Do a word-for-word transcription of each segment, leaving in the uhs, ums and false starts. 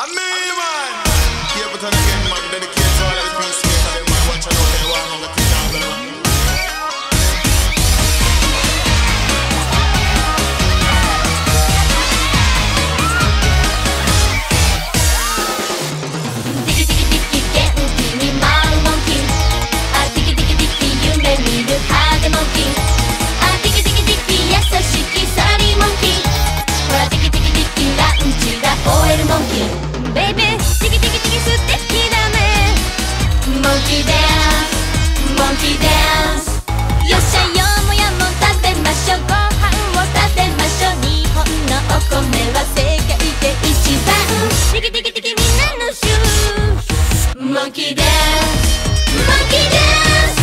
I mean, man. Keep it on again, man. Dedicate to all of the peacemakers, them man. Watch out, they want on the thing out there, man. Monkey dance, monkey dance.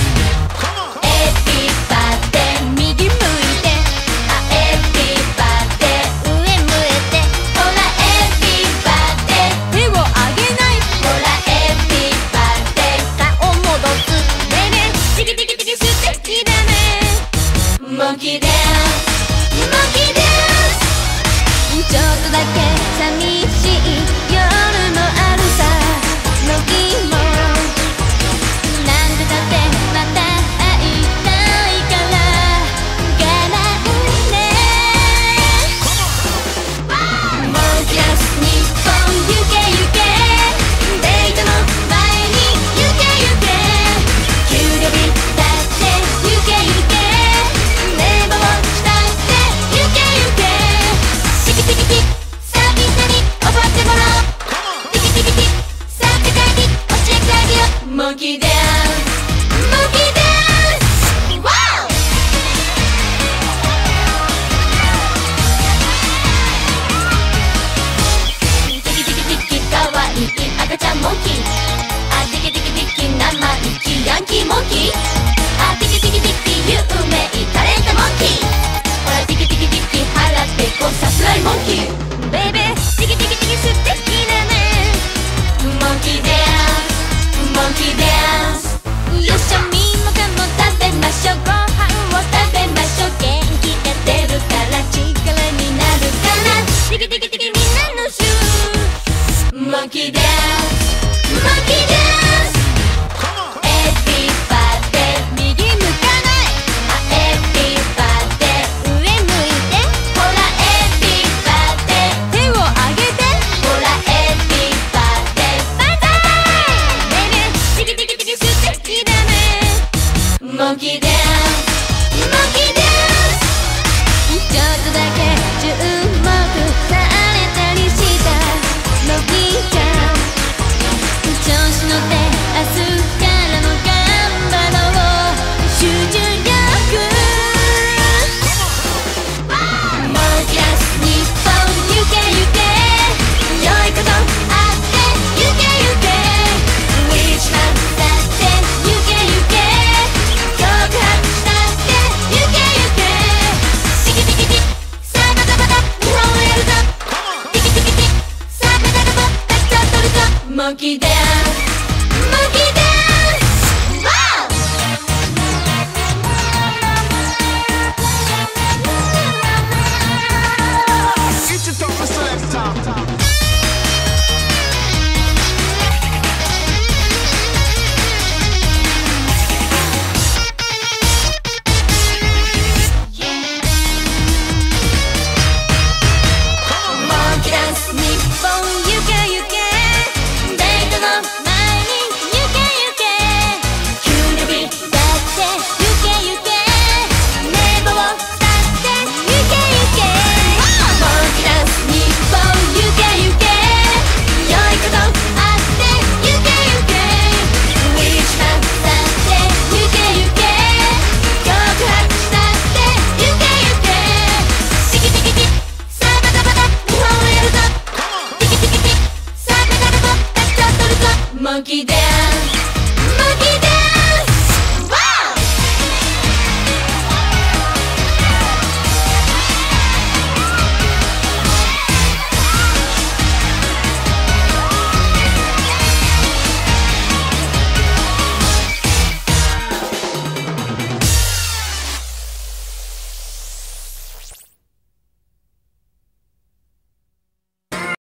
Everybody 右向いて、あ、everybody 上向いて、ほら everybody 手を上げない、ほら everybody 顔戻す、ねえねえ、ティキティキティキ素敵だね。Monkey dance, monkey dance。ちょっとだけ寂しい夜もあるさ。乃木もなんでだってまた会いたいから我慢ね。もうキラス日本行け行け、デートの前に行け行け、給料日だって行け行け、寝坊したって行け行け、ティキティキティさあみんなに覚えてもらおう。Monkey dance, monkey dance, wow! ティキティキティキかわいい赤ちゃんモンキー、あ、ティキティキティキ生意気ヤンキーモンキー、あ、ティキティキティキ有名タレントモンキー、ほらティキティキティキ腹ペコさすらいモンキー、ベイベーティキティキティキ素敵だね。Monkey dance、Monkey dance。 よっしゃみんなかも食べましょう、ご飯を食べましょう、元気が出るから力になるから、ティキティキティキみんなのシュー Monkey dance、Monkey dance。 Everybody 右向かない、あ、Everybody 上向いて、ほら Everybody 手を上げて、ほら Everybody バイバイ。ティキティキティキ素敵だね。Monkey dance, monkey dance。 ちょっとだけ注目されたりした乃木ちゃん、調子乗って明日からも頑張ろう、集中力。もうキラス日本行け行け、良いことあって行け行け、Which manだって行け行け、告白したって行け行け、ティキティキティさあバタバタ日本をやるぞ、ティキティキティさあペダルもたくさん取るぞ。Monkey dance, monkey dance, wow! Get your tongue, selector. Monkey dance 日本行け行け、デートの前に行け行け、給料日だって行け行け、寝坊したって行け行け、Monkey dance 日本行け行け、良いことあって行け行け、Which man だって行け行け、告白したって行け行け、ティキティキティさあバタバタ日本をやるぞ、ティキティキティさあペダルもたくさん取るぞ。Monkey dance